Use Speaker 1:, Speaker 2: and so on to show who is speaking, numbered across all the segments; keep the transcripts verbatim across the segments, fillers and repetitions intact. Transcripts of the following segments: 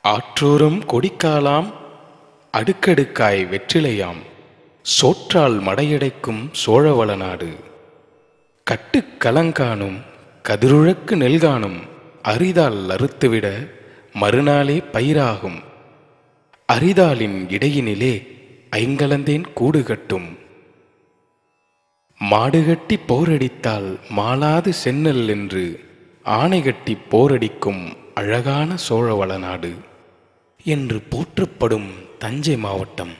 Speaker 1: ஆற்றோறும் கொடிக்காலாம் அடுக்கடுக்காய் வெற்றிலையாம் சோற்றால் மடையடைக்கும் சோழவள நாடு. கட்டுக் கலங்கானும் கதிருழக்கு நெல்கானும் அரிதால் அறுத்துவிட மறுநாளே பயிராகும். அரிதாலின் இடையினிலே ஐங்கலந்தேன் கூடு கட்டும். மாடுகட்டி போரடித்தால் மாளாது சென்னல் என்று ஆணைகட்டி போரடிக்கும் அழகான சோழவள நாடு என்று போற்றப்படும் தஞ்சை மாவட்டம்.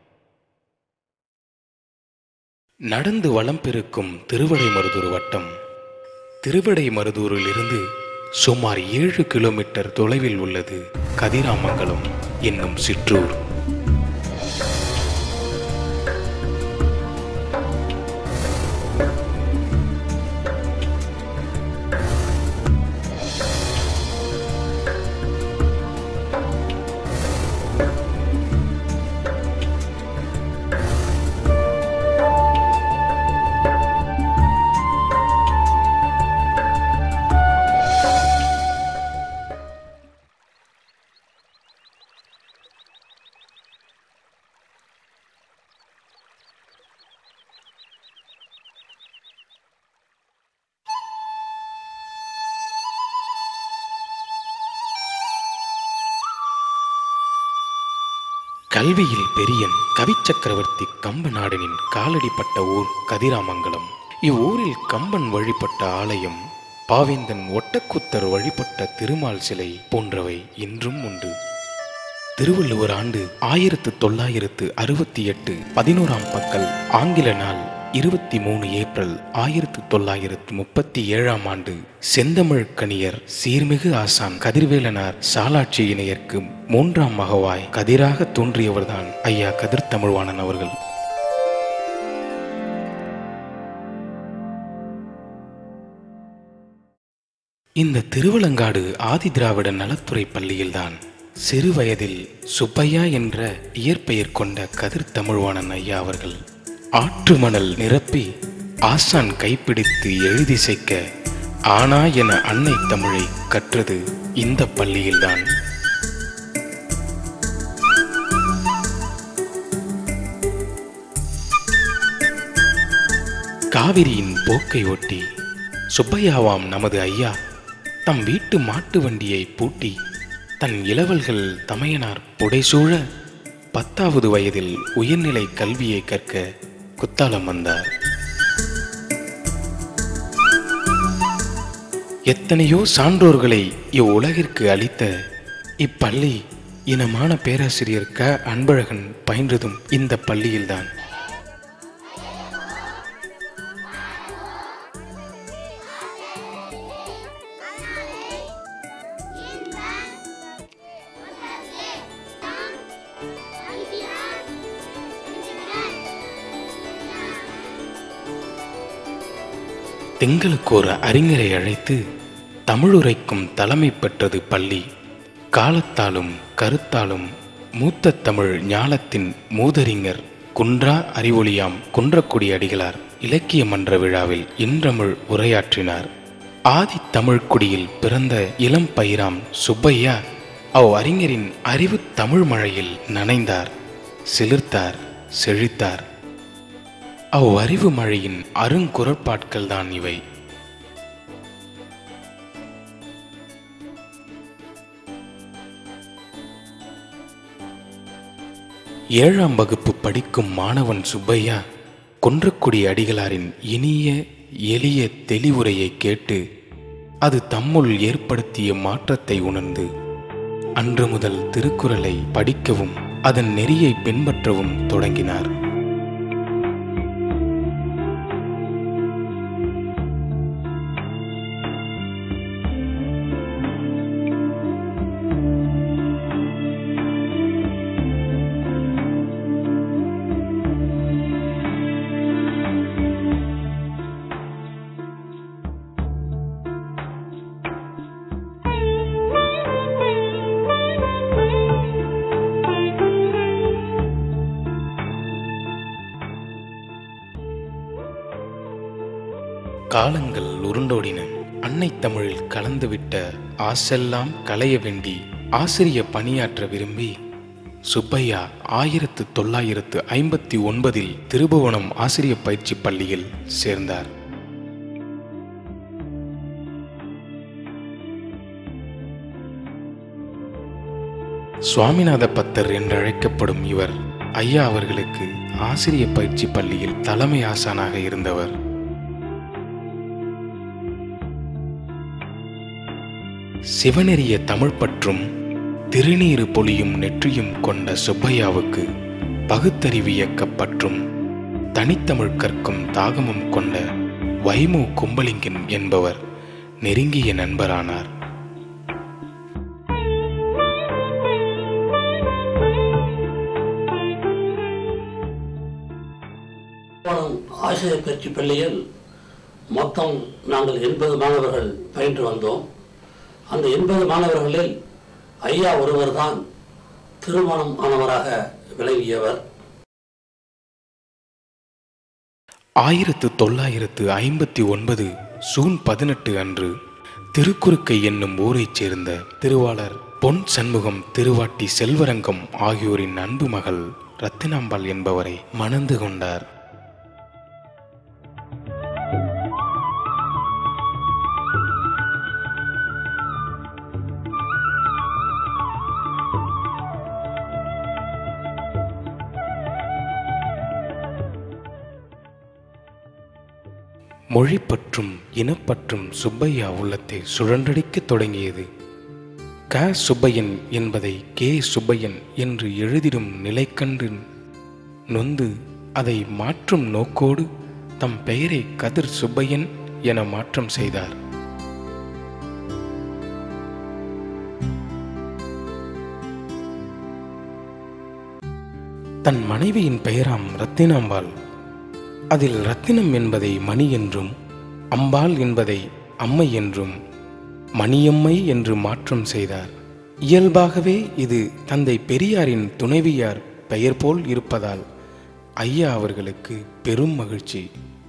Speaker 1: நடந்து வளம் பெருக்கும் திருவிடைமருதூர் வட்டம். திருவிடைமருதூரிலிருந்து சுமார் ஏழு கிலோமீட்டர் தொலைவில் உள்ளது கதிராமங்கலம் என்னும் சிற்றூர். கல்வியில் பெரியன் கவிச்சக்கரவர்த்தி கம்ப நாடனின் காலடிப்பட்ட ஊர் கதிராமங்கலம். இவ்வூரில் கம்பன் வழிபட்ட ஆலயம், பாவேந்தன் ஒட்டக்குத்தர் வழிபட்ட திருமால் சிலை போன்றவை இன்றும் உண்டு. திருவள்ளுவர் ஆண்டு ஆயிரத்து தொள்ளாயிரத்து அறுபத்தி எட்டு பதினோராம் பக்கல் ஆங்கில நாள் இருபத்தி மூணு ஏப்ரல் ஆயிரத்து தொள்ளாயிரத்து முப்பத்தி ஏழாம் ஆண்டு செந்தமிழ் கணியர் சீர்மிகு ஆசான் கதிர்வேலனார் சாலாட்சி இணையர்க்கு மூன்றாம் மகவாய் கதிராக தோன்றியவர்தான் ஐயா கதிர் தமிழ்வாணன் அவர்கள். இந்த திருவலங்காடு ஆதி திராவிட நலத்துறை பள்ளியில்தான் சிறு வயதில் சுப்பையா என்ற இயற்பெயர் கொண்ட கதிர் தமிழ்வாணன் ஐயா அவர்கள் ஆற்று மணல் நிரப்பி ஆசான் கைப்பிடித்து எழுதிசைக்க ஆனா என அன்னை தமிழை கற்றது இந்த பள்ளியில்தான். காவிரியின் போக்கை ஒட்டி சுப்பையாவாம் நமது ஐயா தம் வீட்டு மாட்டு வண்டியை பூட்டி தன் இளவல்கள் தமையனார் புடைசூழ பத்தாவது வயதில் உயர்நிலை கல்வியை கற்க குத்தாலம் வந்தார். எத்தனையோ சான்றோர்களை இவ்வுலகிற்கு அளித்த இப்பள்ளி இனமான பேராசிரியர் க அன்பழகன் பயின்றதும் இந்த பள்ளியில்தான். எங்களுக்கு ஒரு அறிஞரை அழைத்து தமிழுரைக்கும் தலைமை பெற்றது பள்ளி. காலத்தாலும் கருத்தாலும் மூத்த தமிழ் ஞாலத்தின் மூதறிஞர் குன்றா அறிவொளியாம் குன்றக்குடி அடிகளார் இலக்கிய மன்ற விழாவில் இன்றமிழ் உரையாற்றினார். ஆதி தமிழ் குடியில் பிறந்த இளம் பயிராம் சுப்பையா அவ் அறிஞரின் அறிவு தமிழ் மழையில் நனைந்தார், சிலிர்த்தார், செழித்தார். அவ் அறிவு மழையின் அருங்குரற்பாட்கள் தான் இவை. ஏழாம் வகுப்பு படிக்கும் மாணவன் சுப்பையா குன்றக்குடி அடிகளாரின் இனிய எளிய தெளிவுரையை கேட்டு அது தம்முள் ஏற்படுத்திய மாற்றத்தை உணர்ந்து அன்று முதல் திருக்குறளை படிக்கவும் அதன் நெறியை பின்பற்றவும் தொடங்கினார். காலங்கள் உருண்டோடின. அன்னை தமிழில் கலந்துவிட்ட ஆசெல்லாம் களைய வேண்டி ஆசிரிய பணியாற்ற விரும்பி சுப்பையா ஆயிரத்து தொள்ளாயிரத்து ஐம்பத்தி ஒன்பதில் திருபுவனம் ஆசிரிய பயிற்சி பள்ளியில் சேர்ந்தார். சுவாமிநாத பத்தர் என்று அழைக்கப்படும் இவர் ஐயா அவர்களுக்கு ஆசிரிய பயிற்சி பள்ளியில் தலைமை ஆசானாக இருந்தவர். சிவநெறிய தமிழ் பற்றும் திருநீறு பொலியும் நெற்றியும் கொண்ட சுப்பையாவுக்கு பகுத்தறிவியக்கப்பற்றும் தனித்தமிழ் கற்கும் தாகமும் கொண்ட வைமு கும்பலிங்கன் என்பவர் நெருங்கிய நண்பரானார்.
Speaker 2: ஆசிரியர் பயிற்சி பள்ளியில் மொத்தம் நாங்கள் எண்பது மாணவர்கள் பயின்று வந்தோம். அந்த எண்பது மாணவர்களில் ஐயா ஒருவர் தான் திருமணம் ஆனவராக விளங்கியவர்.
Speaker 1: ஆயிரத்து தொள்ளாயிரத்து ஐம்பத்தி ஒன்பது ஜூன் பதினெட்டு அன்று திருக்குறுக்கை என்னும் ஊரைச் சேர்ந்த திருவாளர் பொன் சண்முகம் திருவாட்டி செல்வரங்கம் ஆகியோரின் அன்பு மகள் ரத்தினாம்பாள் என்பவரை மணந்து கொண்டார். மொழிப்பற்றும் இனப்பற்றும் சுப்பையா உள்ளத்தை சுழன்றடிக்கத் தொடங்கியது. க சுப்பையன் என்பதை கே சுப்பையன் என்று எழுதிடும் நிலை கண்டு நொந்து அதை மாற்றும் நோக்கோடு தம் பெயரை கதிர் சுப்பையன் என மாற்றம் செய்தார். தன் மனைவியின் பெயராம் ரத்தினாம்பாள், அதில் ரத்தினம் என்பதை மணி என்றும் அம்பாள் என்பதை அம்மை என்றும் மணியம்மை என்று மாற்றம் செய்தார். இயல்பாகவே இது தந்தை பெரியாரின் துணைவியார் பெயர் போல் இருப்பதால் ஐயா அவர்களுக்கு பெரும் மகிழ்ச்சி.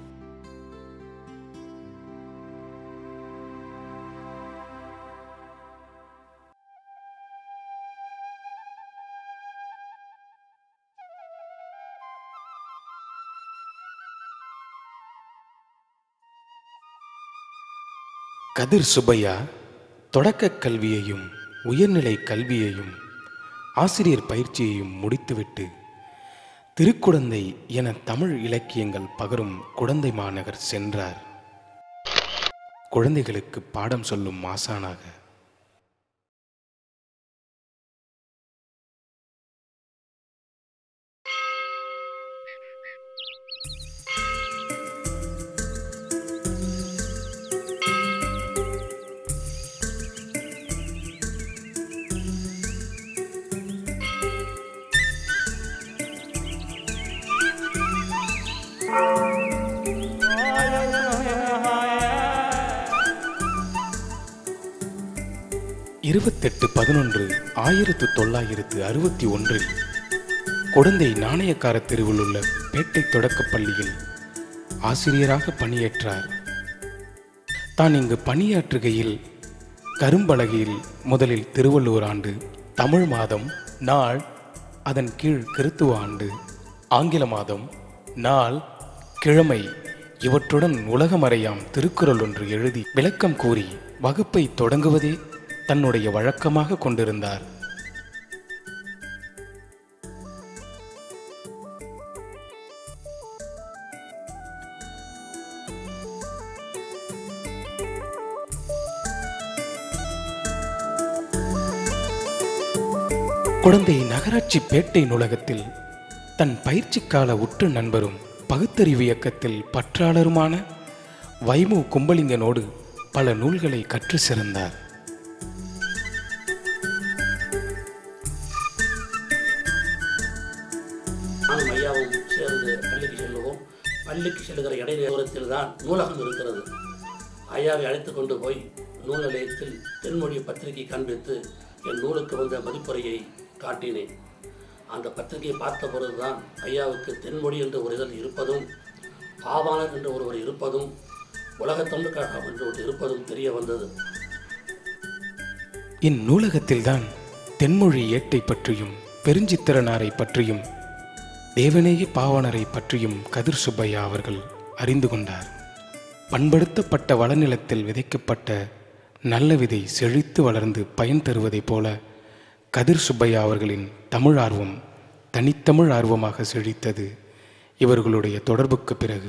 Speaker 1: கதிர் சுப்பையா தொடக்க கல்வியையும் உயர்நிலை கல்வியையும் ஆசிரியர் பயிற்சியையும் முடித்துவிட்டு திருக்குடந்தை என தமிழ் இலக்கியங்கள் பகரும் குடந்தை மாநகர் சென்றார். குழந்தைகளுக்கு பாடம் சொல்லும் ஆசானாக. இருபத்தெட்டு பதினொன்று ஆயிரத்து தொள்ளாயிரத்து அறுபத்தி ஒன்றில் குடந்தை நாணயக்கார தெருவில் உள்ள பேட்டை தொடக்கப் பள்ளியில் ஆசிரியராக பணியேற்றார். தான் இங்கு பணியாற்றுகையில் கரும்பலகையில் முதலில் திருவள்ளுவர் ஆண்டு, தமிழ் மாதம், நாள், அதன் கீழ் கிறித்துவ ஆண்டு, ஆங்கில மாதம், நாள், கிழமை இவற்றுடன் உலகமறையாம் திருக்குறள் ஒன்று எழுதி விளக்கம் கூறி வகுப்பை தொடங்குவதே தன்னுடைய வழக்கமாக கொண்டிருந்தார். குடந்தை நகராட்சி பேட்டை நூலகத்தில் தன் பயிற்சிக்கால உற்ற நண்பரும் பகுத்தறிவு இயக்கத்தில் பற்றாளருமான வைமு கும்பலிங்கனோடு பல நூல்களை கற்று சிறந்தார்.
Speaker 2: நானும் ஐயாவும் சேர்ந்து பள்ளிக்கு செல்லுவோம். பள்ளிக்கு செல்லுகிற இடைநேரத்தில் தான் நூலகம் இருக்கிறது. ஐயாவை அழைத்து கொண்டு போய் நூல் நிலையத்தில் தென்மொழி பத்திரிகை காண்பித்து என் நூலுக்கு வந்த மதிப்புரையை காட்டினேன். அந்த பத்திரிகையை பார்த்த பொழுதுதான் ஐயாவுக்கு தென்மொழி என்ற ஒரு இதழ் இருப்பதும், பாவாணர் என்ற ஒருவர் இருப்பதும், உலகத் தமிழ் கழகம் என்று ஒன்று இருப்பதும் தெரிய வந்தது.
Speaker 1: இந்நூலகத்தில்தான் தென்மொழி ஏட்டை பற்றியும் பெருஞ்சித்திரனாரை பற்றியும் தேவநேய பாவாணரை பற்றியும் கதிர் சுப்பையா அவர்கள் அறிந்து கொண்டார். பண்படுத்தப்பட்ட வளநிலத்தில் விதைக்கப்பட்ட நல்ல விதை செழித்து வளர்ந்து பயன் தருவதைப் போல கதிர் சுப்பையா அவர்களின் தமிழ் ஆர்வம் தனித்தமிழ் ஆர்வமாக செழித்தது இவர்களுடைய தொடர்புக்கு பிறகு.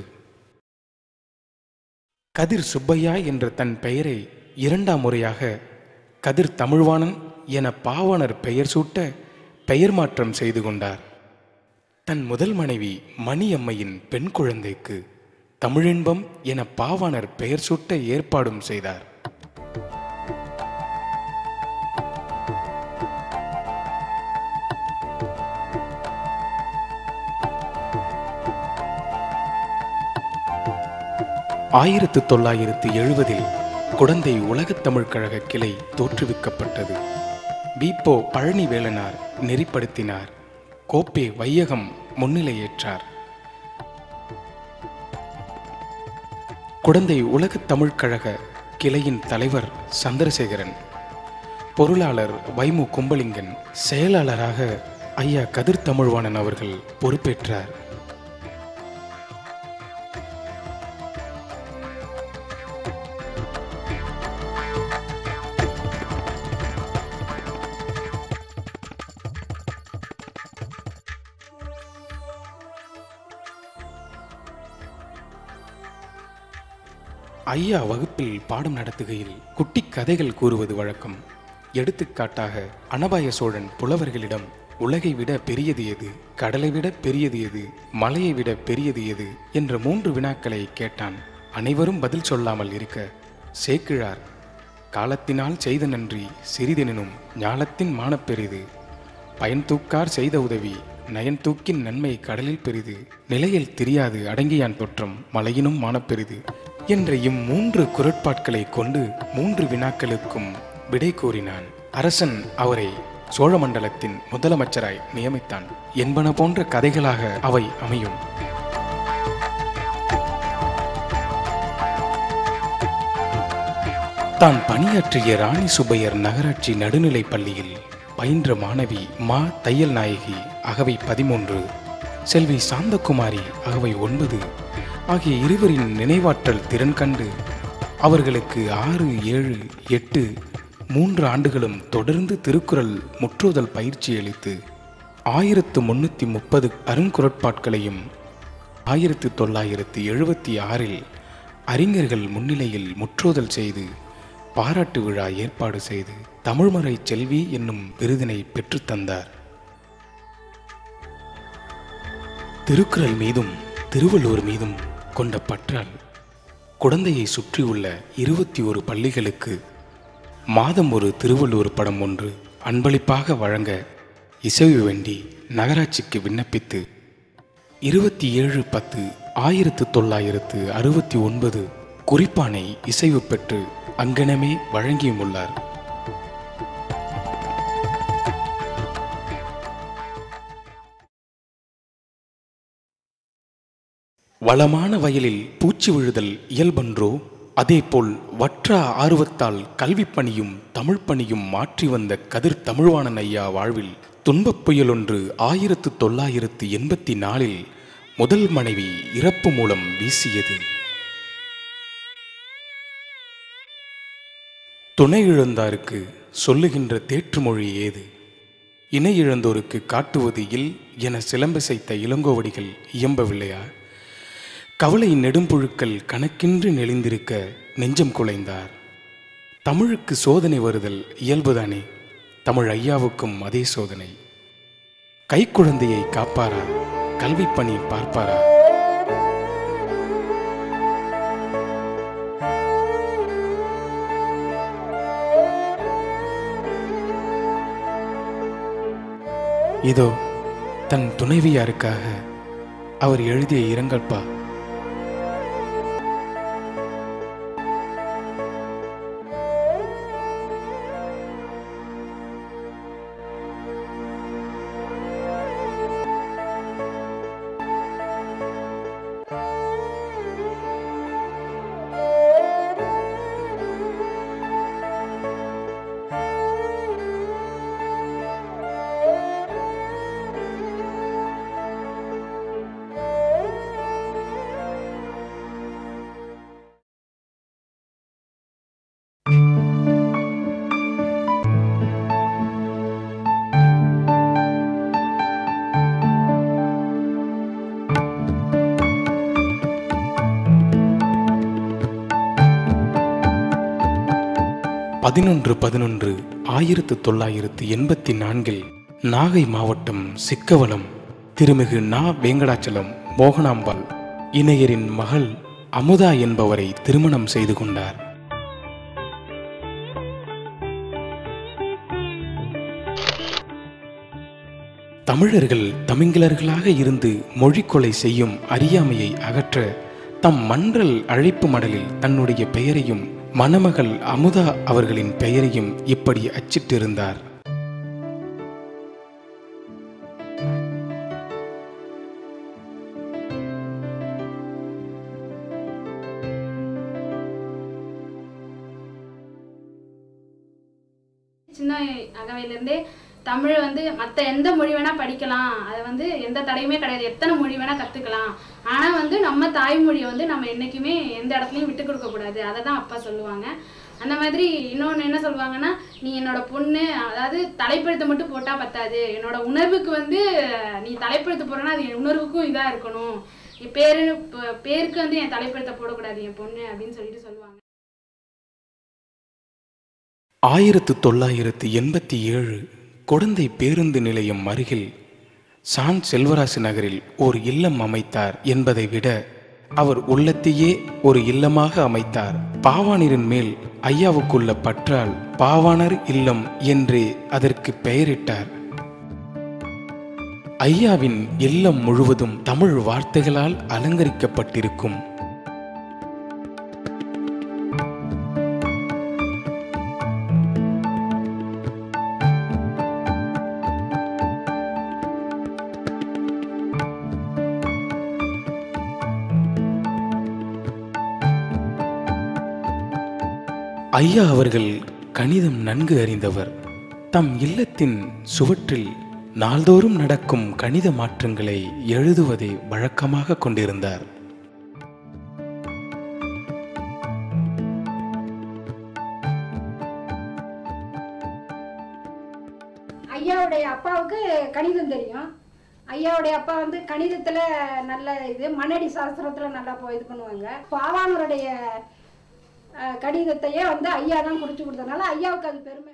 Speaker 1: கதிர் சுப்பையா என்ற தன் பெயரை இரண்டாம் முறையாக கதிர் தமிழ்வாணன் என பாவாணர் பெயர் சூட்ட பெயர் மாற்றம் செய்து கொண்டார். தன் முதல் மனைவி மணியம்மையின் பெண் குழந்தைக்கு தமிழின்பம் என பாவாணர் பெயர் சூட்ட ஏற்பாடும் செய்தார். ஆயிரத்து தொள்ளாயிரத்து எழுபதில் குடந்தை உலகத் தமிழ் கழக கிளை தோற்றுவிக்கப்பட்டது. பீப்போ பழனிவேலனார் நெறிப்படுத்தினார். கோப்பே வையகம் முன்னிலையேற்றார். குடந்தை உலகத் தமிழ் கழக கிளையின் தலைவர் சந்திரசேகரன், பொருளாளர் வைமு கும்பலிங்கன், செயலாளராக ஐயா கதிர் தமிழ்வாணன் அவர்கள் பொறுப்பேற்றார். ஐயா வகுப்பில் பாடம் நடத்துகையில் குட்டி கதைகள் கூறுவது வழக்கம். எடுத்துக்காட்டாக அனபாய சோழன் புலவர்களிடம் உலகை விட பெரியது எது, கடலை விட பெரியது எது, மலையை விட பெரியது எது என்ற மூன்று வினாக்களை கேட்டான். அனைவரும் பதில் சொல்லாமல் இருக்க சேக்கிழார், காலத்தினால் செய்த நன்றி சிறிதெனினும் ஞாலத்தின் மானப்பெரிது, பயன் தூக்கார் செய்த உதவி நயன் தூக்கின் நன்மை கடலில் பெரிது, நிலையில் தெரியாது அடங்கியான் தோற்றம் மலையினும் மானப்பெரிது என்ற இம்மூன்று குரட்பாட்களை கொண்டு மூன்று வினாக்களுக்கும் விடை கூறினான். அரசன் அவரை சோழமண்டலத்தின் முதலமைச்சராய் நியமித்தான் என்பன போன்ற கதைகளாக அவை அமையும். தான் பணியாற்றிய ராணி சுப்பையர் நகராட்சி நடுநிலைப் பள்ளியில் பயின்ற மாணவி மா தையல் நாயகி அகவை பதிமூன்று, செல்வி சாந்தகுமாரி அகவை ஒன்பது ஆகிய இருவரின் நினைவாற்றல் திறன் கண்டு அவர்களுக்கு ஆறு ஏழு எட்டு மூன்று ஆண்டுகளும் தொடர்ந்து திருக்குறள் முற்றோதல் பயிற்சி அளித்து ஆயிரத்து முன்னூற்றி முப்பது அருங்குறட்பாட்களையும் ஆயிரத்து தொள்ளாயிரத்து எழுபத்தி ஆறில் அறிஞர்கள் முன்னிலையில் முற்றோதல் செய்து பாராட்டு விழா ஏற்பாடு செய்து தமிழ்மறை செல்வி என்னும் விருதினை பெற்றுத்தந்தார். திருக்குறள் மீதும் திருவள்ளுவர் மீதும் கொண்ட பற்றால் குடந்தையை சுற்றியுள்ள இருபத்தி ஒரு பள்ளிகளுக்கு மாதம் ஒரு திருவள்ளுவர் படம் ஒன்று அன்பளிப்பாக வழங்க இசைவு வேண்டி நகராட்சிக்கு விண்ணப்பித்து இருபத்தி ஏழு பத்து ஆயிரத்து தொள்ளாயிரத்து அறுபத்தி ஒன்பது குறிப்பானை இசைவு பெற்று அங்கனமே வழங்கியும் உள்ளார். வளமான வயலில் பூச்சி விழுதல் இயல்பன்றோ, அதேபோல் வற்றா ஆர்வத்தால் கல்வி பணியும் தமிழ் பணியும் மாற்றி வந்த கதிர் தமிழ்வாணன் ஐயா வாழ்வில் துன்பப் புயலொன்று ஆயிரத்து தொள்ளாயிரத்து எண்பத்தி நாலில் முதல் மனைவி இறப்பு மூலம் வீசியது. துணை இழந்தாருக்கு சொல்லுகின்ற தேற்றுமொழி ஏது, இணை இழந்தோருக்கு காட்டுவது இல் என சிலம்பிசைத்த இளங்கோவடிகள் இயம்பவில்லையா? கவலை நெடும்புழுக்கள் கணக்கின்றி நெளிந்திருக்க நெஞ்சம் குலைந்தார். தமிழுக்கு சோதனை வருதல் இயல்புதானே, தமிழ் ஐயாவுக்கும் அதே சோதனை. கைக்குழந்தையை காப்பாரா, கல்வி பணி பார்ப்பாரா? இதோ தன் துணைவியாருக்காக அவர் எழுதிய இரங்கற்பா. பதினொன்று பதினொன்று ஆயிரத்து தொள்ளாயிரத்து எண்பத்தி நான்கில் நாகை மாவட்டம் சிக்கவலம் திருமிகு நா வேங்கடாச்சலம் மோகனாம்பாள் இணையரின் மகள் அமுதா என்பவரை திருமணம் செய்து கொண்டார். தமிழர்கள் தமிங்கிலர்களாக இருந்து மொழிக்கொலை செய்யும் அறியாமையை அகற்ற தம் மன்றல் அழைப்பு மடலில் தன்னுடைய பெயரையும் மணமகள் அமுதா அவர்களின் பெயரையும் இப்படி அச்சிட்டிருந்தார்.
Speaker 3: சின்ன அகவையிலிருந்தே தமிழ் வந்து மற்ற எந்த மொழி வேணா படிக்கலாம், அதை வந்து எந்த தடையுமே கிடையாது, எத்தனை மொழி வேணா கற்றுக்கலாம். ஆனால் வந்து நம்ம தாய்மொழியை வந்து நம்ம என்றைக்குமே எந்த இடத்துலையும் விட்டு கொடுக்கக்கூடாது, அதை தான் அப்பா சொல்லுவாங்க. அந்த மாதிரி இன்னொன்று என்ன சொல்லுவாங்கன்னா, நீ என்னோட பொண்ணு, அதாவது தலைப்பெழுத்து மட்டும் போட்டால் பத்தாது, என்னோட உணர்வுக்கு வந்து நீ தலைப்பெழுத்து போடுறனா அது என் உணர்வுக்கும் இதாக இருக்கணும், என் பேரு பேருக்கு வந்து என் தலைப்பெழுத்தை போடக்கூடாது என் பொண்ணு அப்படின்னு சொல்லிட்டு சொல்லுவாங்க.
Speaker 1: ஆயிரத்து தொள்ளாயிரத்து எண்பத்தி ஏழு குடந்தை பேருந்து நிலையம் அருகில் சான் செல்வராசு நகரில் ஒரு இல்லம் அமைத்தார் என்பதை விட அவர் உள்ளத்தையே ஒரு இல்லமாக அமைத்தார். பாவாணரின் மேல் ஐயாவுக்குள்ள பற்றால் பாவாணர் இல்லம் என்றே அதற்கு பெயரிட்டார். ஐயாவின் இல்லம் முழுவதும் தமிழ் வார்த்தைகளால் அலங்கரிக்கப்பட்டிருக்கும். ஐயா அவர்கள் கணிதம் நன்கு அறிந்தவர். தம் இல்லத்தின் சுவற்றில் நாள்தோறும் நடக்கும் கணித மாற்றங்களை எழுதுவதை வழக்கமாக கொண்டிருந்தார்.
Speaker 4: ஐயாவுடைய அப்பாவுக்கு கணிதம் தெரியும். ஐயாவுடைய அப்பா வந்து கணிதத்துல நல்ல இது, மண்ணடி சாஸ்திரத்துல நல்லா போய் இது பண்ணுவாங்க. பாவாணருடைய கணிதத்தையே வந்து ஐயா தான் குறிச்சு கொடுத்ததுனால ஐயாவுக்கு அது பெருமை.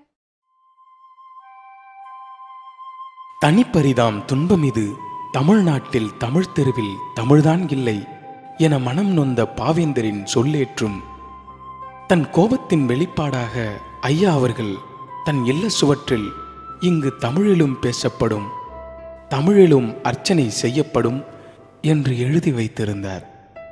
Speaker 1: தனிப்பரிதாம் துன்பம் இது, தமிழ்நாட்டில் தமிழ் தெருவில் தமிழ்தான் இல்லை என மனம் நொந்த பாவேந்தரின் சொல்லேற்றும் தன் கோபத்தின் வெளிப்பாடாக ஐயா அவர்கள் தன் இல்ல சுவற்றில் இங்கு தமிழிலும் பேசப்படும், தமிழிலும் அர்ச்சனை செய்யப்படும் என்று எழுதி வைத்திருந்தார்.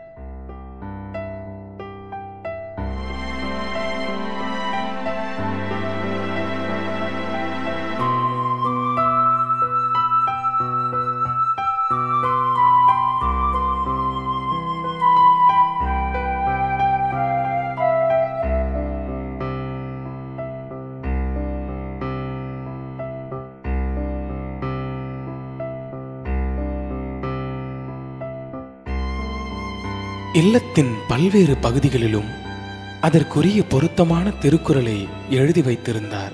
Speaker 1: இல்லத்தின் பல்வேறு பகுதிகளிலும் அதற்குரிய பொருத்தமான திருக்குறளை எழுதி வைத்திருந்தார்.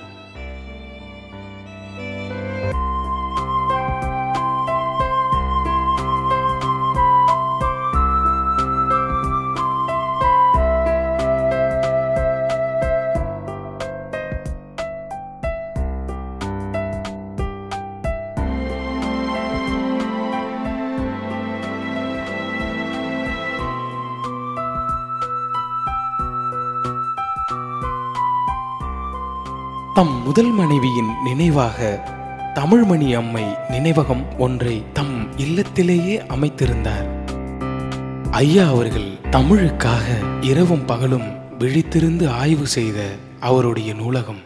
Speaker 1: தம் முதல் மனைவியின் நினைவாக தமிழ்மணி அம்மை நினைவகம் ஒன்றை தம் இல்லத்திலேயே அமைத்திருந்தார். ஐயா அவர்கள் தமிழுக்காக இரவும் பகலும் விழித்திருந்து ஆய்வு செய்த அவருடைய நூலகம்.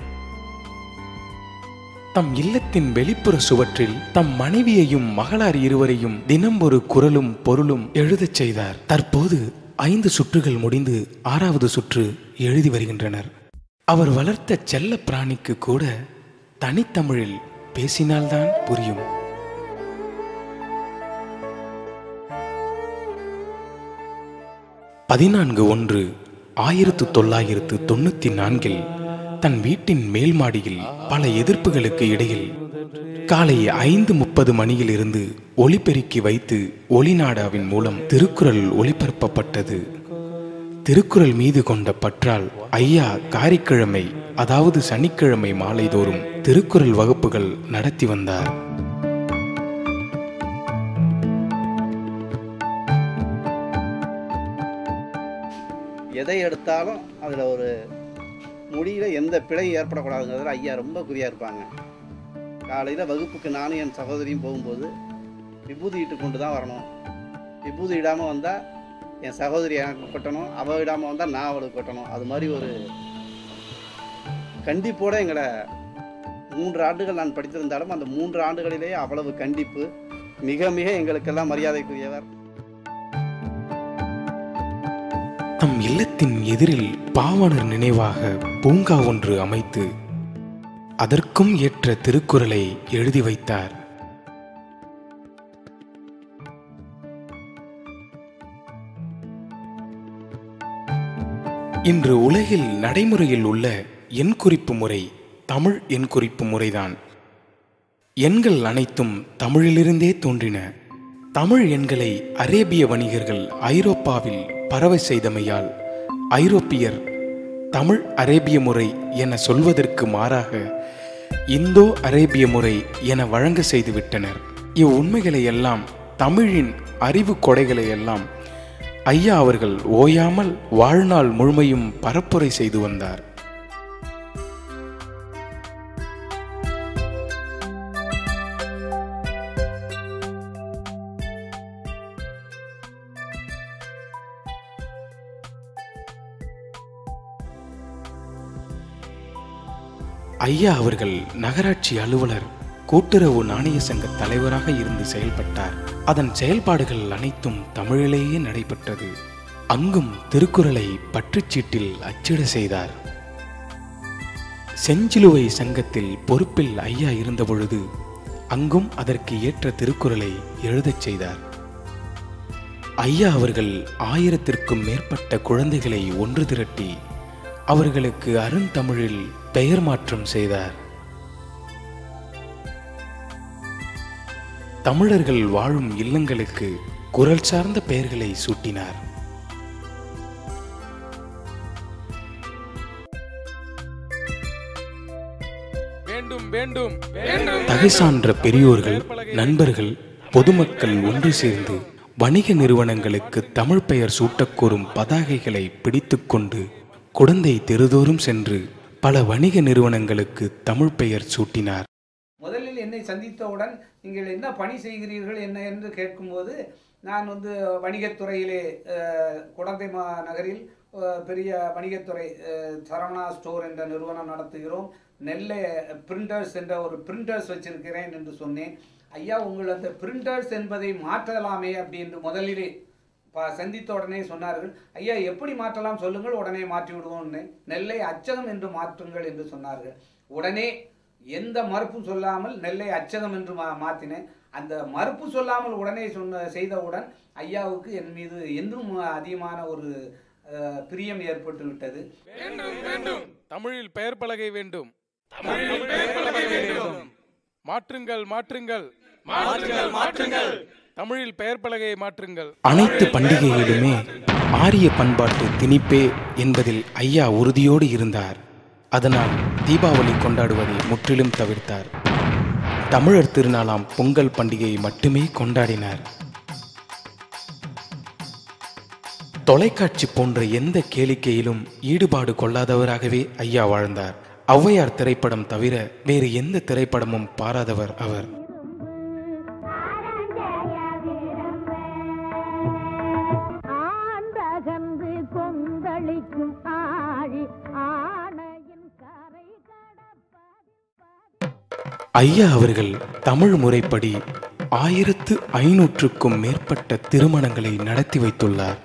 Speaker 1: தம் இல்லத்தின் வெளிப்புற சுவற்றில் தம் மனைவியையும் மகளார் இருவரையும் தினம் ஒரு குறளும் பொருளும் எழுதச் செய்தார். தற்போது ஐந்து சுற்றுகள் முடிந்து ஆறாவது சுற்று எழுதி வருகின்றனர். அவர் வளர்த்த செல்ல பிராணிக்கு கூட தனித்தமிழில் பேசினால்தான் புரியும். பதினான்கு ஒன்று ஆயிரத்து தொள்ளாயிரத்து தொண்ணூத்தி நான்கில் தன் வீட்டின் மேல் மாடியில் பல எதிர்ப்புகளுக்கு இடையில் காலை ஐந்து முப்பது மணியில் இருந்து ஒளிபெருக்கி வைத்து ஒளிநாடாவின் மூலம் திருக்குறள் ஒளிபரப்பப்பட்டது. திருக்குறள் மீது கொண்ட பற்றால் ஐயா காரிக்கிழமை அதாவது சனிக்கிழமை மாலைதோறும் திருக்குறள் வகுப்புகள் நடத்தி வந்தார்.
Speaker 5: எதை எடுத்தாலும் அதில் ஒரு முடியில் எந்த பிழையும் ஏற்படக்கூடாதுங்கிறதுல ஐயா ரொம்ப குறியாக இருப்பாங்க. காலையில் வகுப்புக்கு நானும் என் சகோதரியும் போகும்போது விபூதி இட்டு கொண்டு தான் வரணும். விபூதி இடாமல் வந்தால் என் சகோதரி எனக்கு கொட்டணும், அவள் இடாமல் வந்தால் நான் அவளுக்கு கொட்டணும். அது மாதிரி ஒரு கண்டிப்போடு எங்களை மூன்று ஆண்டுகள் நான் படித்திருந்தாலும் அந்த மூன்று ஆண்டுகளிலேயே அவ்வளவு கண்டிப்பு, மிக மிக எங்களுக்கெல்லாம் மரியாதைக்குரியவர்.
Speaker 1: தம் இல்லத்தின் எதிரில் பாவனர் நினைவாக பூங்கா ஒன்று அமைத்து அதற்கும் ஏற்ற திருக்குறளை எழுதி வைத்தார். இன்று உலகில் நடைமுறையில் உள்ள எண் குறிப்பு முறை தமிழ் எண் குறிப்பு முறைதான். எண்கள் அனைத்தும் தமிழிலிருந்தே தோன்றின. தமிழ் எண்களை அரேபிய வணிகர்கள் ஐரோப்பாவில் பரவ செய்தமையால் ஐரோப்பியர் தமிழ் அரேபிய முறை என சொல்வதற்கு மாறாக இந்தோ அரேபிய முறை என வழங்க செய்துவிட்டனர். இவ்வுண்மைகளை எல்லாம், தமிழின் அறிவு கொடைகளை எல்லாம் ஐயா அவர்கள் ஓயாமல் வாழ்நாள் முழுமையும் பரப்புரை செய்து வந்தார். ஐயா அவர்கள் நகராட்சி அலுவலர், கூட்டுறவு நாணய சங்க தலைவராக இருந்து செயல்பட்டார். அதன் செயல்பாடுகள் அனைத்தும் தமிழிலேயே நடைபெற்றது. அங்கும் திருக்குறளை பற்றுச்சீட்டில் அச்சிட செய்தார். செஞ்சிலுவை சங்கத்தில் பொறுப்பில் ஐயா இருந்தபொழுது அங்கும் அதற்கு ஏற்ற திருக்குறளை எழுதச் செய்தார். ஐயா அவர்கள் ஆயிரத்திற்கும் மேற்பட்ட குழந்தைகளை ஒன்று திரட்டி அவர்களுக்கு அருந்தமிழில் பெயர் மாற்றம் செய்தார். தமிழர்கள் வாழும் இல்லங்களுக்கு குரல் சார்ந்த பெயர்களை சூட்டினார். தகை சான்ற பெரியோர்கள், நண்பர்கள், பொதுமக்கள் ஒன்று சேர்ந்து வணிக நிறுவனங்களுக்கு தமிழ் பெயர் சூட்டக்கோரும் பதாகைகளை பிடித்துக்கொண்டு குடந்தை தெருதோறும் சென்று பல வணிக நிறுவனங்களுக்கு தமிழ் பெயர் சூட்டினார்.
Speaker 6: முதலில் என்னை சந்தித்தவுடன் நீங்கள் என்ன பணி செய்கிறீர்கள் என்ன என்று கேட்கும்போது, நான் வந்து வணிகத்துறையிலே குடந்தை மா நகரில் பெரிய வணிகத்துறை சரவணா ஸ்டோர் என்ற நிறுவனம் நடத்துகிறோம், நெல்லை பிரிண்டர்ஸ் என்ற ஒரு பிரிண்டர்ஸ் வச்சிருக்கிறேன் என்று சொன்னேன். ஐயா, உங்கள் அந்த பிரிண்டர்ஸ் என்பதை மாற்றலாமே அப்படி என்று முதலிலே பா சந்தித்த உடனே சொன்னார்கள். ஐயா, எப்படி மாற்றலாம் சொல்லுங்கள், உடனே மாற்றி விடுவோம்னு. நெல்லை அச்சகம் என்று மாற்றுங்கள் என்று சொன்னார்கள். உடனே எந்த மறுப்பும் சொல்லாமல் நெல்லை அச்சகம் என்று மா மாற்றினேன். அந்த மறுப்பு சொல்லாமல் உடனே சொன்ன செய்தவுடன் ஐயாவுக்கு என் மீது இன்னும் அதிகமான ஒரு பிரியம் ஏற்பட்டு விட்டது.
Speaker 7: தமிழில் பெயர் பலகை வேண்டும், மாற்றுங்கள் மாற்றுங்கள் மாற்றுங்கள் மாற்றுங்கள் தமிழில் பெயர் பலகையை மாற்றுங்கள்.
Speaker 1: அனைத்து பண்டிகைகளிலுமே ஆரிய பண்பாட்டு திணிப்பே என்பதில் ஐயா உறுதியோடு இருந்தார். அதனால் தீபாவளி கொண்டாடுவதை முற்றிலும் தவிர்த்தார். தமிழர் திருநாளாம் பொங்கல் பண்டிகையை மட்டுமே கொண்டாடினார். தொலைக்காட்சி போன்ற எந்த கேளிக்கையிலும் ஈடுபாடு கொள்ளாதவராகவே ஐயா வாழ்ந்தார். ஔவையார் திரைப்படம் தவிர வேறு எந்த திரைப்படமும் பாராதவர் அவர். ஐயா அவர்கள் தமிழ் முறைப்படி ஆயிரத்து ஐநூற்றுக்கும் மேற்பட்ட திருமணங்களை நடத்தி வைத்துள்ளார்.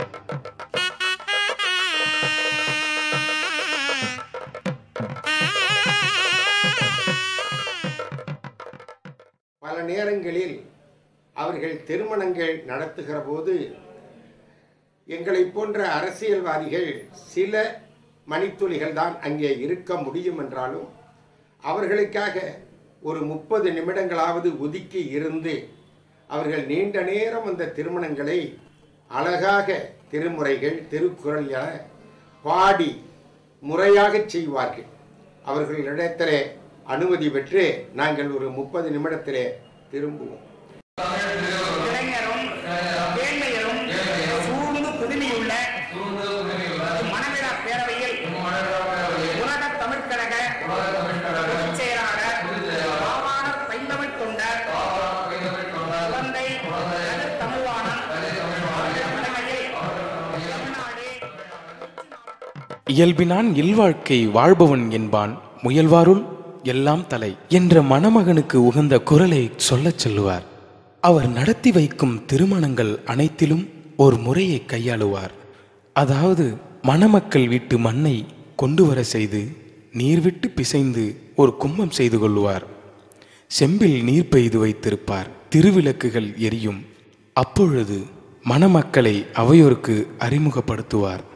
Speaker 8: பல நேரங்களில் அவர்கள் திருமணங்கள் நடத்துகிற போது எங்களை போன்ற அரசியல்வாதிகள் சில மணித்துளிகள் தான் அங்கே இருக்க முடியும் என்றாலும் அவர்களுக்காக ஒரு முப்பது நிமிடங்களாவது ஒதுக்கி இருந்து அவர்கள் நீண்ட நேரம் அந்த திருமணங்களை அழகாக திருமுறைகள் திருக்குறள் என பாடி முறையாக செய்வார்கள். அவர்களிடத்திலே அனுமதி பெற்று நாங்கள் ஒரு முப்பது நிமிடத்திலே திரும்புவோம்.
Speaker 9: இளைஞரும் வேண்மையரும் சூழ்ந்து புதுமையுள்ள மணவிழா பேரவையில் உலக தமிழ்கழக பொதுச் செயலாளர் பாவாணர் பைந்தமிழ் தொண்டர் குழந்தை தமிழ்வாணன் தலைமையில் தமிழ்நாடு
Speaker 1: இயல்பினான் இல்வாழ்க்கை வாழ்பவன் என்பான் முயல்வாருள் எல்லாம் தலை என்ற மணமகனுக்கு உகந்த குரலை சொல்லச் சொல்லுவார். அவர் நடத்தி வைக்கும் திருமணங்கள் அனைத்திலும் ஒரு முறையை கையாளுவார். அதாவது மணமக்கள் வீட்டு மண்ணை கொண்டு வர செய்து நீர் விட்டு பிசைந்து ஒரு கும்பம் செய்து கொள்வார். செம்பில் நீர் பெய்து வைத்திருப்பார். திருவிளக்குகள் எரியும். அப்பொழுது மணமக்களை அவையோருக்கு அறிமுகப்படுத்துவார்.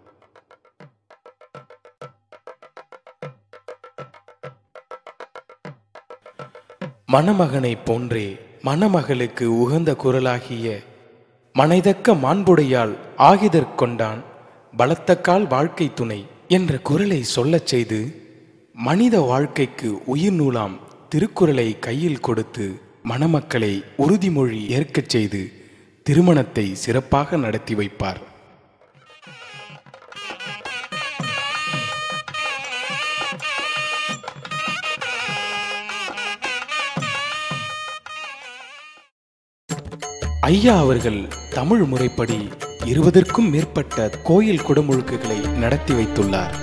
Speaker 1: மணமகனை போன்றே மணமகளுக்கு உகந்த குரலாகிய மனைதக்க மாண்புடையால் ஆகிதற்கொண்டான் பலத்தக்கால் வாழ்க்கை துணை என்ற குரலை சொல்லச் செய்து மனித வாழ்க்கைக்கு உயிர் நூலாம் திருக்குறளை கையில் கொடுத்து மணமக்களை உறுதிமொழி ஏற்கச் செய்து திருமணத்தை சிறப்பாக நடத்தி வைப்பார். ஐயா அவர்கள் தமிழ் முறைப்படி இருபதற்கும் மேற்பட்ட கோயில் குடமுழுக்குகளை நடத்தி வைத்துள்ளார்.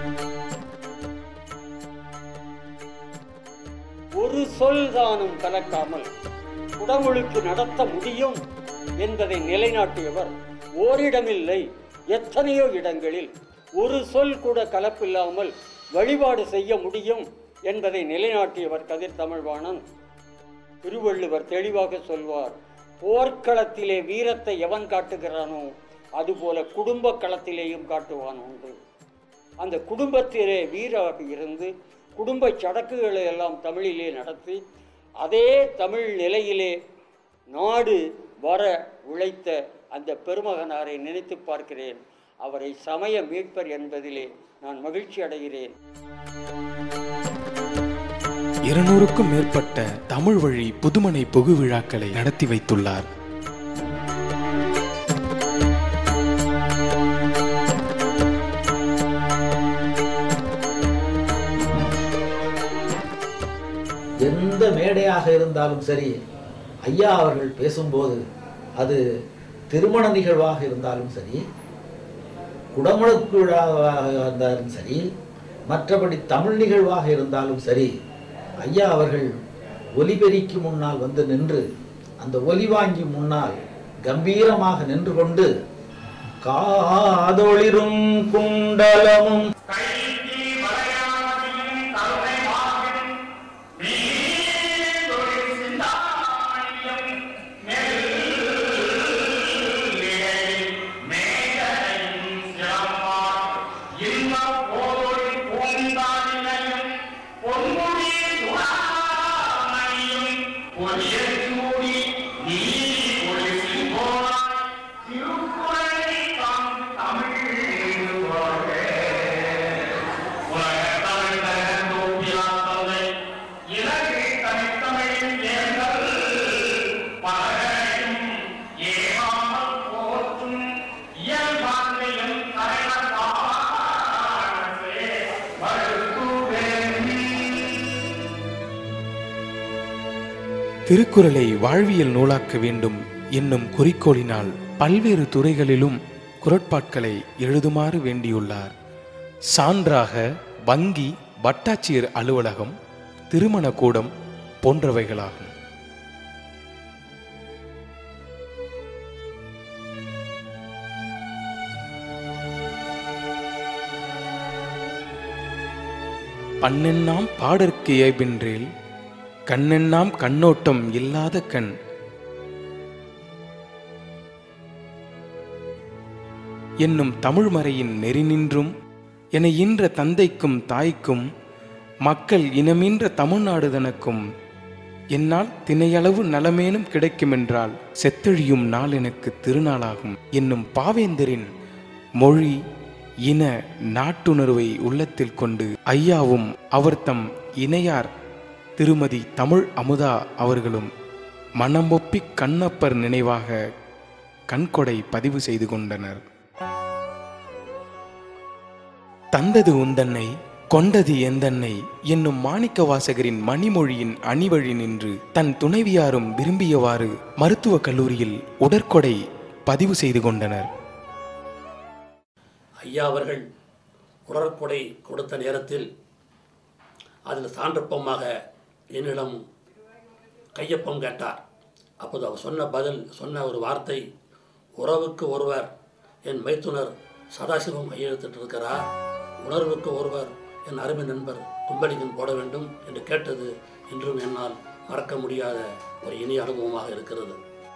Speaker 10: ஒரு சொல் தானும் கலக்காமல் குடமுழுக்கு நடத்த முடியும் என்பதை நிலைநாட்டியவர் ஓரிடமில்லை, எத்தனையோ இடங்களில் ஒரு சொல் கூட கலப்பில்லாமல் வழிபாடு செய்ய முடியும் என்பதை நிலைநாட்டியவர் கதிர் தமிழ்வாணன். திருவள்ளுவர் தெளிவாக சொல்வார், போர்க்களத்திலே வீரத்தை எவன் காட்டுகிறானோ அதுபோல குடும்ப களத்திலேயும் காட்டுவான் உண்டு. அந்த குடும்பத்திலே வீராக இருந்து குடும்ப சடக்குகளை எல்லாம் தமிழிலே நடத்தி அதே தமிழ் நிலையிலே நாடு வர உழைத்த அந்த பெருமகனாரை நினைத்து பார்க்கிறேன். அவரை சமய மீட்பர் என்பதிலே நான் மகிழ்ச்சி அடைகிறேன்.
Speaker 1: இருநூறுக்கும் மேற்பட்ட தமிழ் வழி புதுமனை புகு விழாக்களை நடத்தி வைத்துள்ளார்.
Speaker 11: எந்த மேடையாக இருந்தாலும் சரி, ஐயா அவர்கள் பேசும்போது அது திருமண நிகழ்வாக இருந்தாலும் சரி, குடமுழுக்கு விழாவாக இருந்தாலும் சரி, மற்றபடி தமிழ் நிகழ்வாக இருந்தாலும் சரி, ஐயா அவர்கள் ஒலிபெருக்கி முன்னால் வந்து நின்று அந்த ஒலி வாங்கி முன்னால் கம்பீரமாக நின்று கொண்டு காதொளிரும் குண்டலமும்
Speaker 1: திருக்குறளை வாழ்வியல் நூலாக்க வேண்டும் என்னும் குறிக்கோளினால் பல்வேறு துறைகளிலும் குறட்பாட்களை எழுதுமாறு வேண்டியுள்ளார். சான்றாக வங்கி, வட்டாட்சியர் அலுவலகம், திருமண கூடம் போன்றவைகளாகும். பண்ணெண்ணாம் பாடற்கு ஏபின்றேல் கண்ணெண்ணாம் கண்ணோட்டம் இல்லாத கண். என்னும் தமிழ்மறையின் நெறி நின்றும் என ஈன்ற தந்தைக்கும் தாய்க்கும் மக்கள் இனமின்ற தமிழ்நாடு தனக்கும் என்னால் தினையளவு நலமேனும் கிடைக்குமென்றால் செத்தழியும் நாள் எனக்கு திருநாளாகும் என்னும் பாவேந்தரின் மொழி இன நாட்டுணர்வை உள்ளத்தில் கொண்டு ஐயாவும் அவர் தம் இணையார் திருமதி தமிழ் அமுதா அவர்களும் மனமொப்பி கண்ணப்பர் நினைவாக கண்கொடை பதிவு செய்து கொண்டனர். தந்தது உந்தன்னை கொண்டது எந்தன்னை என்னும் மாணிக்க வாசகரின் மணிமொழியின் அணிவழி நின்று தன் துணைவியாரும் விரும்பியவாறு மருத்துவக் கல்லூரியில் உடற்கொடை பதிவு செய்து கொண்டனர்.
Speaker 2: ஐயா அவர்கள் உடற்கொடை கொடுத்த நேரத்தில் அதில் சான்றப்பமாக என்னிடம் கையொப்பம் கேட்டார். அப்போது அவர் சொன்ன பதில் சொன்ன ஒரு வார்த்தை, உறவுக்கு ஒருவர் என் மைத்துனர் சதாசிவம் கையெழுத்திட்டிருக்கிறார், உணர்வுக்கு ஒருவர் என் அருமை நண்பர் தும்பலிகன் போட வேண்டும் என்று கேட்டது இன்றும் என்னால் மறக்க முடியாத ஒரு இனிய அனுபவமாக இருக்கிறது.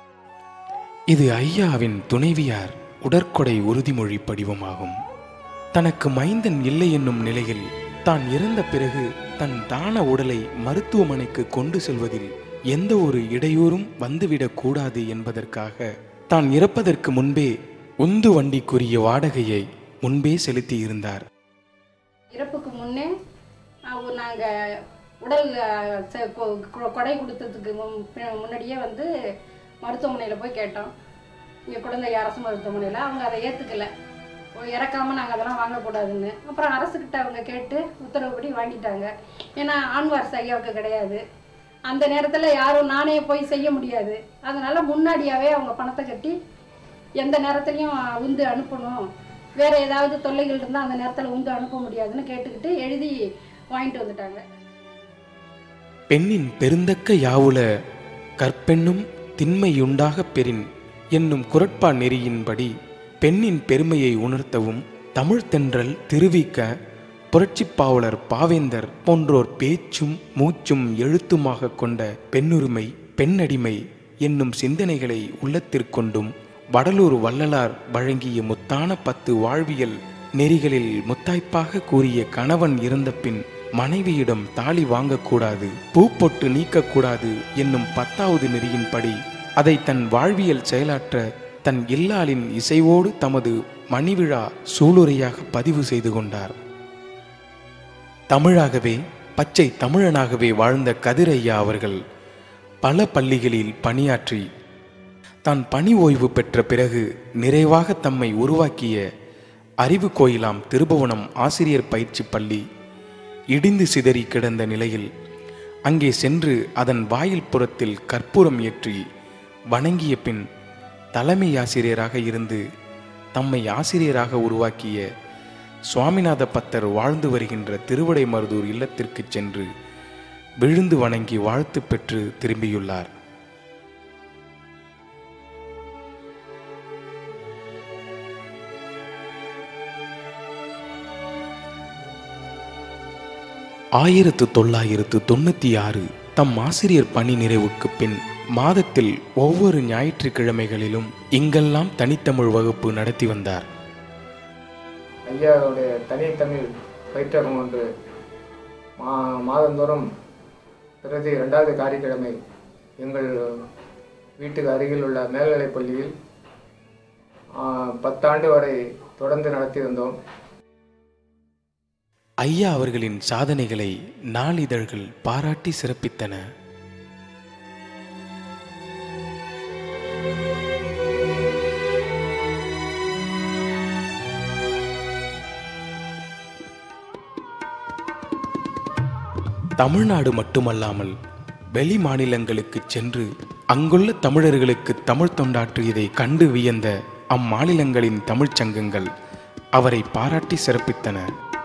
Speaker 1: இது ஐயாவின் துணைவியார் உடற்கொடை உறுதிமொழி படிவமாகும். தனக்கு மைந்தன் இல்லை என்னும் நிலையில் தான் இறந்த பிறகு தன் தான உடலை மருத்துவமனைக்கு கொண்டு செல்வதில் எந்த ஒரு இடையூறும் வந்துவிடக் கூடாது என்பதற்காக தான் இறப்பதற்கு முன்பே உந்து வண்டிக்குரிய வாடகையை முன்பே செலுத்தி இருந்தார்.
Speaker 4: இறப்புக்கு முன்னே நாங்கள் உடல் கொடை கொடுத்ததுக்கு முன்னாடியே வந்து மருத்துவமனையில் போய் கேட்டோம். இங்கே குழந்தை அரசு மருத்துவமனையில் அவங்க அதை ஏற்றுக்கலை, இறக்காமல் நாங்கள் அதெல்லாம் வாங்கக்கூடாதுன்னு. அப்புறம் அரசுக்கிட்ட அவங்க கேட்டு உத்தரவுப்படி வாங்கிட்டாங்க. ஏன்னா ஆண் வாரிசு ஐயாவுக்கு கிடையாது. அந்த நேரத்தில் யாரும் நானே போய் செய்ய முடியாது. அதனால் முன்னாடியாகவே அவங்க பணத்தை கட்டி எந்த நேரத்துலையும் உந்து அனுப்பணும், வேறு ஏதாவது தொல்லைகள் இருந்தால் அந்த நேரத்தில் உந்து அனுப்ப முடியாதுன்னு கேட்டுக்கிட்டு எழுதி வாங்கிட்டு வந்துட்டாங்க.
Speaker 1: பெண்ணின் பெருந்தக்க யாவுல கற்பெண்ணும் திண்மையுண்டாக பெறின் என்னும் குரட்பா நெறியின்படி பெண்ணின் பெருமையை உணர்த்தவும் தமிழ் தென்றல் திருவிக்க புரட்சிப்பாவலர் பாவேந்தர் போன்றோர் பேச்சும் மூச்சும் எழுத்துமாக கொண்ட பெண்ணுரிமை பெண்ணடிமை என்னும் சிந்தனைகளை உள்ளத்திற்கொண்டும் வடலூர் வள்ளலார் வழங்கிய முத்தான பத்து வாழ்வியல் நெறிகளில் முத்தாய்ப்பாக கூறிய கணவன் இறந்த பின் மனைவியிடம் தாலி வாங்கக்கூடாது, பூப்பொட்டு நீக்கக்கூடாது என்னும் பத்தாவது நெறியின்படி அதை தன் வாழ்வியல் செயலாற்ற தன் இல்லாளின் இசைவோடு தமது மணிவிழா சூளுரையாக பதிவு செய்து கொண்டார். தமிழாகவே பச்சை தமிழனாகவே வாழ்ந்த கதிரையா அவர்கள் பல பள்ளிகளில் பணியாற்றி தான் பணி ஓய்வு பெற்ற பிறகு நிறைவாக தம்மை உருவாக்கிய அறிவு கோயிலாம் திருபுவனம் ஆசிரியர் பயிற்சி பள்ளி இடிந்து சிதறி கிடந்த நிலையில் அங்கே சென்று அதன் வாயில் புறத்தில் கற்பூரம் ஏற்றி வணங்கிய பின் தலைமை ஆசிரியராக இருந்து தம்மை ஆசிரியராக உருவாக்கிய சுவாமிநாத பத்தர் வாழ்ந்து வருகின்ற திருவிடைமருதூர் இல்லத்திற்கு சென்று விழுந்து வணங்கி வாழ்த்து பெற்று திரும்பியுள்ளார். ஆயிரத்து தொள்ளாயிரத்து தொண்ணூற்றி ஆறு தம் ஆசிரியர் பணி நிறைவுக்கு பின் மாதத்தில் ஒவ்வொரு ஞாயிற்றுக்கிழமைகளிலும் இங்கெல்லாம் தனித்தமிழ் வகுப்பு நடத்தி வந்தார்.
Speaker 12: ஐயாவுடைய தனித்தமிழ் பயிற்றகம் ஒன்று மா மாதந்தோறும் பிரதி ரெண்டாவது காரிக்கிழமை எங்கள் வீட்டுக்கு அருகில் உள்ள மேல்நிலைப் பள்ளியில் பத்தாண்டு வரை தொடர்ந்து நடத்தி வந்தோம்.
Speaker 1: ஐயா அவர்களின் சாதனைகளை நாளிதழ்கள் பாராட்டி சிறப்பித்தன. தமிழ்நாடு மட்டுமல்லாமல் வெளி மாநிலங்களுக்கு சென்று அங்குள்ள தமிழர்களுக்கு தமிழ் தொண்டாற்றியதை கண்டு வியந்த அம்மாநிலங்களின் தமிழ்ச் சங்கங்கள் அவரை பாராட்டி சிறப்பித்தன.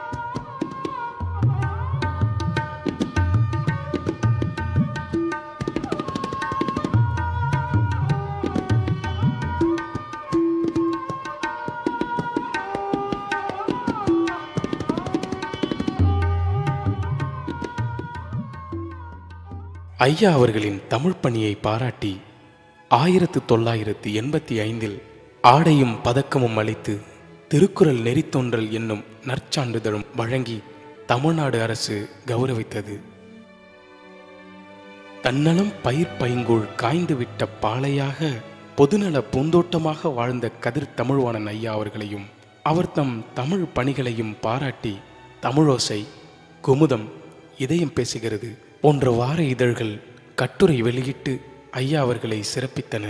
Speaker 1: ஐயா அவர்களின் தமிழ் பணியை பாராட்டி ஆயிரத்து தொள்ளாயிரத்து எண்பத்தி ஐந்தில் ஆடையும் பதக்கமும் அளித்து திருக்குறள் நெறித்தோன்றல் என்னும் நற்சான்றிதழும் வழங்கி தமிழ்நாடு அரசு கௌரவித்தது. தன்னலம் பயிர் பைங்குள் காய்ந்துவிட்ட பாலையாக பொதுநல பூந்தோட்டமாக வாழ்ந்த கதிர் தமிழ்வாணன் ஐயா அவர்களையும் அவர் தம் தமிழ் பணிகளையும் பாராட்டி தமிழோசை, குமுதம், இதயம் பேசுகிறது போன்ற வார இதழ்கள் கட்டுரை வெளியிட்டு ஐயா அவர்களை சிறப்பித்தன.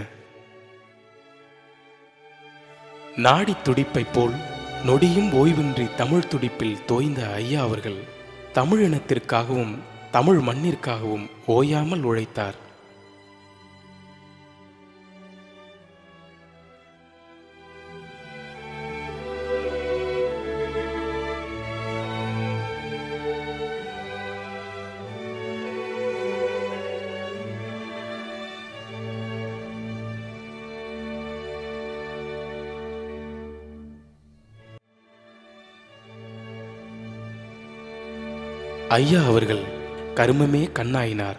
Speaker 1: நாடி துடிப்பை போல் நொடியும் ஓய்வின்றி தமிழ் துடிப்பில் தோய்ந்த ஐயா அவர்கள் தமிழ் இனத்திற்காகவும் தமிழ் மண்ணிற்காகவும் ஓயாமல் உழைத்தார். ஐயா அவர்கள் கருமமே கண்ணாயினார்.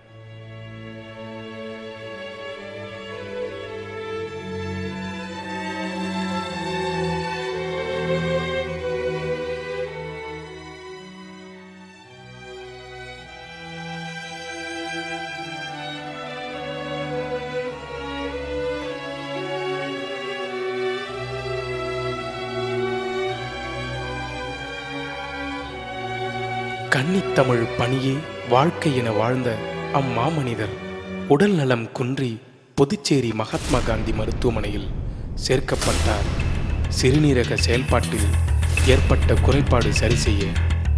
Speaker 1: கன்னித்தமிழ் பணியே வாழ்க்கை என வாழ்ந்த அம்மாமனிதர் உடல் நலம் குன்றி புதுச்சேரி மகாத்மா காந்தி மருத்துவமனையில் சேர்க்கப்பட்டார். சிறுநீரக செயல்பாட்டில் ஏற்பட்ட குறைபாடு சரி செய்ய.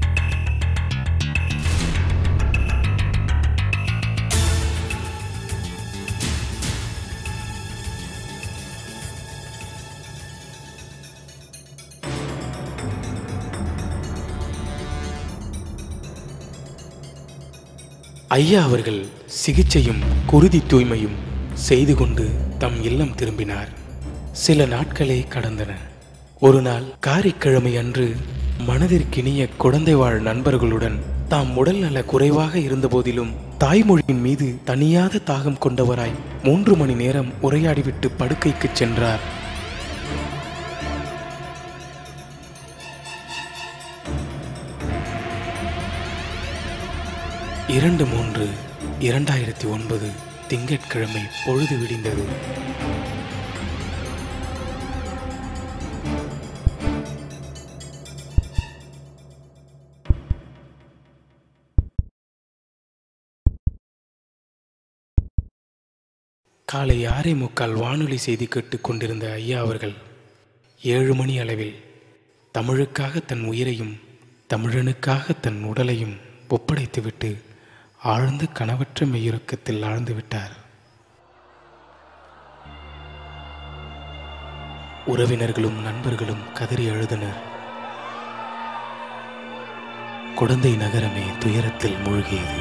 Speaker 1: ஐயா அவர்கள் சிகிச்சையும் குருதி தூய்மையும் செய்து கொண்டு தம் இல்லம் திரும்பினார். சில நாட்களே கடந்தன. ஒரு நாள் காரிக்கிழமை அன்று மனதிற்கினிய குழந்தை வாழ் நண்பர்களுடன் தாம் உடல் நல குறைவாக இருந்த போதிலும் தாய்மொழியின் மீது தனியாத தாகம் கொண்டவராய் மூன்று மணி நேரம் உரையாடிவிட்டு படுக்கைக்கு சென்றார். இரண்டு மூன்று இரண்டாயிரத்தி ஒன்பது திங்கட்கிழமை பொழுது விடிந்தது. காலை ஆறே முக்கால் வானொலி செய்தி கேட்டுக் கொண்டிருந்த ஐயா அவர்கள் ஏழு மணி அளவில் தமிழுக்காக தன் உயிரையும் தமிழனுக்காக தன் உடலையும் ஒப்படைத்துவிட்டு ஆழ்ந்த கனவற்ற மெய்யுறக்கத்தில் ஆழ்ந்து விட்டார். உறவினர்களும் நண்பர்களும் கதறி அழுதனர். குடந்தை நகரமே துயரத்தில் மூழ்கியது.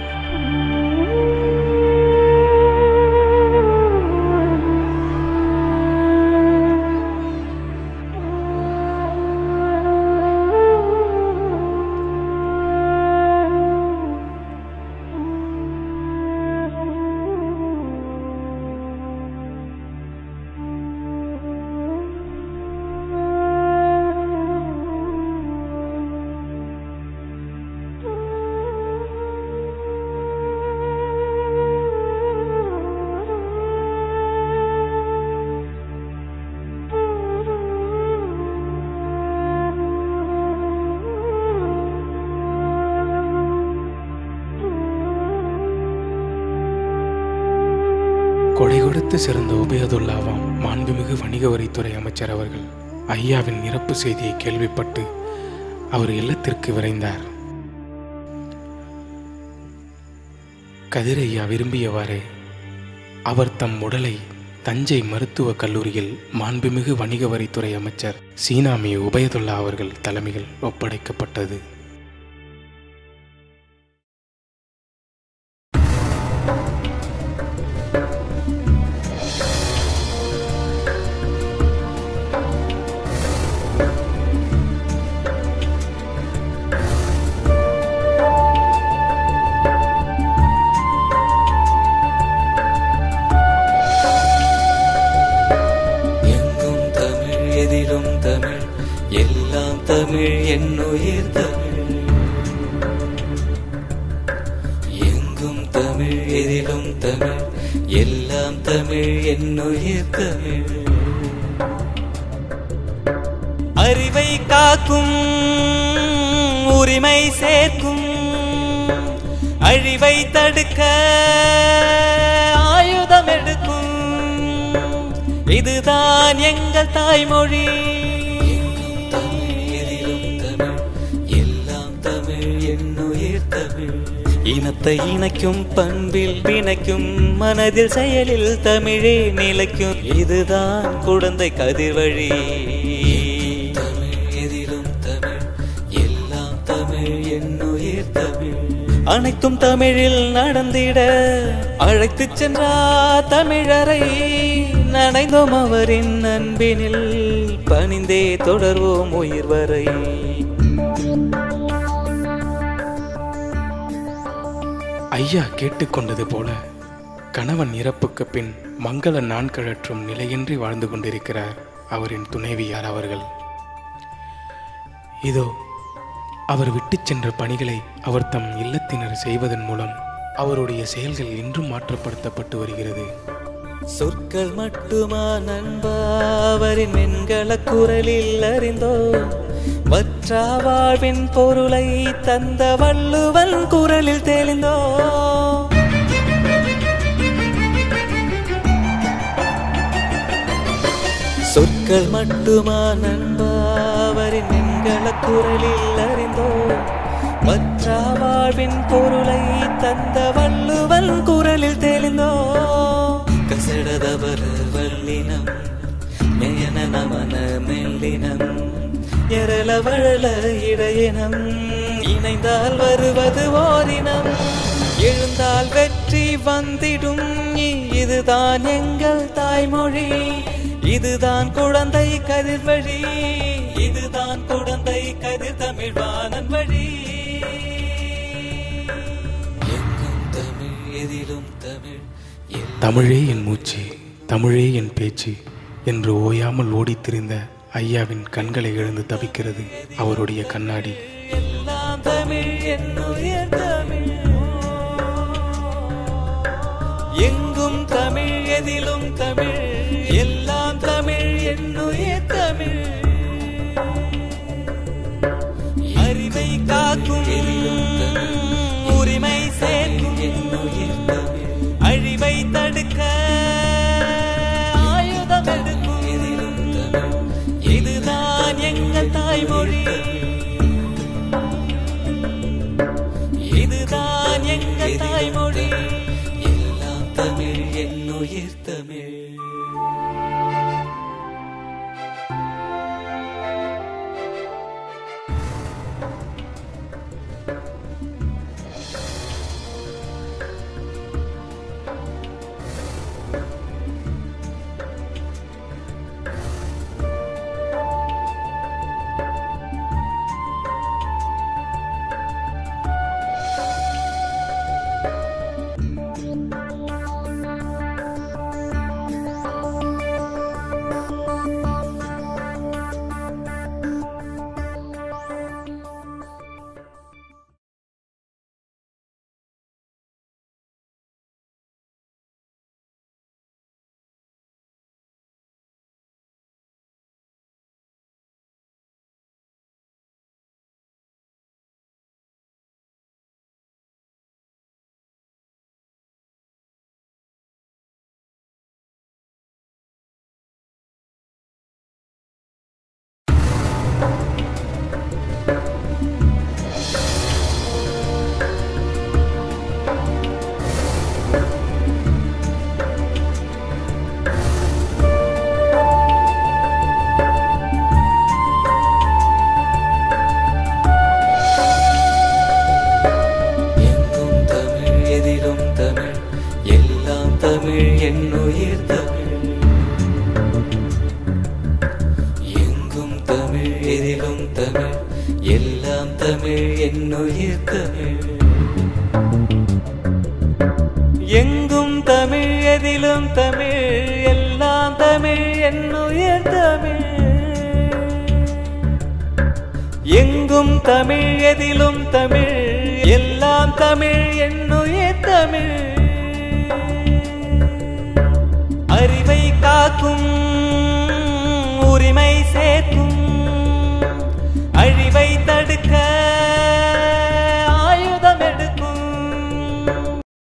Speaker 1: கொடை கொடுத்து சிறந்த உபயதுல்லாவாம் மாண்புமிகு வணிக வரித்துறை அமைச்சர் அவர்கள் ஐயாவின் இறப்பு செய்தியை கேள்விப்பட்டு அவர் இல்லத்திற்கு விரைந்தார். கதிரையா விரும்பியவாறே அவர் தம் உடலை தஞ்சை மருத்துவக் கல்லூரியில் மாண்புமிகு வணிக வரித்துறை அமைச்சர் சீனாமி உபயதுல்லா அவர்கள் தலைமையில் ஒப்படைக்கப்பட்டது.
Speaker 13: தமிழ் என்னுயிர் தமிழ், எங்கும் தமிழ் தமிழ் என்னுயிர் தமிழ். அறிவை காக்கும் உரிமை சேர்க்கும் அழிவை தடுக்க ஆயுதம் எடுக்கும் இதுதான் எங்கள் தாய்மொழி. இனத்தை இணைக்கும் பண்பில் பிணைக்கும் மனதில் செயலில் தமிழே நிலைக்கும் இதுதான் குழந்தை கதிர்வழி. எதிலும் தமிழ் எல்லாம் தமிழ் என்னுயிர் தமிழ். அனைத்தும் தமிழில் நடந்திட அழைத்து சென்றார் தமிழரை. நனைந்தோம் அவரின் அன்பினில் பணிந்தே தொடர்வோம் உயிர் வரை.
Speaker 1: ஐயா கேட்டுக்கொண்டது போல கணவன் இறப்புக்கு பின் மங்கள நான்கழற்றும் நிலையின்றி வாழ்ந்து கொண்டிருக்கிறார் அவரின் துணைவியார் அவர்கள். இதோ அவர் விட்டு சென்ற பணிகளை அவர் தம் இல்லத்தினர் செய்வதன் மூலம் அவருடைய செயல்கள் இன்றும் மாற்றப்படுத்தப்பட்டு வருகிறது.
Speaker 13: சொற்கள் மட்டுமா நண்பா அவரின் மென்கள குரலில் அறிந்தோ வற்றா வாழ்வின் பொருளை தந்த வள்ளுவன் குரலில் தெளிந்தோ. சொற்கள் மட்டுமா நண்பா அவரின் மென்கள குரலில் அறிந்தோ வற்றா வாழ்வின் பொருளை தந்த வள்ளுவன் குரலில் தெளிந்தோ. கசடதவர் வல்லினம் மெயன நமன மெல்லினம் எரள வழல இடையினம் இணைந்தால் வருவது ஓரினம் எழுந்தால் வெற்றி வந்திடும் இதுதான் எங்கள் தாய்மொழி. இதுதான் குழந்தை கதிர்வழி. இதுதான் குழந்தை கதிர் தமிழ் வானன் வழி. எங்கும் தமிழ் எதிலும் தமிழ்.
Speaker 1: தமிழே என் மூச்சு தமிழே என் பேச்சு என்று ஓயாமல் ஓடித் திரிந்த ஐயாவின் கண்களை இழந்து தவிக்கிறது அவருடைய கண்ணாடி.
Speaker 13: எல்லாம் தமிழ் என்னுயிர் தமிழ். எங்கும் தமிழ் எதிலும் தமிழ் எல்லாம் தமிழ் என்னுயிர் தமிழ். அறிவை காக்கும் உரிமை சேர்க்கும் என்னுயிர் தமிழ். அழிவை தடுக்க ஆயுதம் எடுக்கும் எதிலும் தமிழ். இதுதான் எங்கள் தாய்மொழி. இதுதான் எங்கள் தாய்மொழி. எல்லாம் தமிழ் என்னுயிர் தமிழ். எங்கும் தமிழ் எதிலும் தமிழ் எல்லாம் தமிழ் என்னுயிர் தமிழ். எங்கும் தமிழ் எதிலும் தமிழ் எல்லாம் தமிழ் என்னுயிர் தமிழ். அறிவை காக்கும்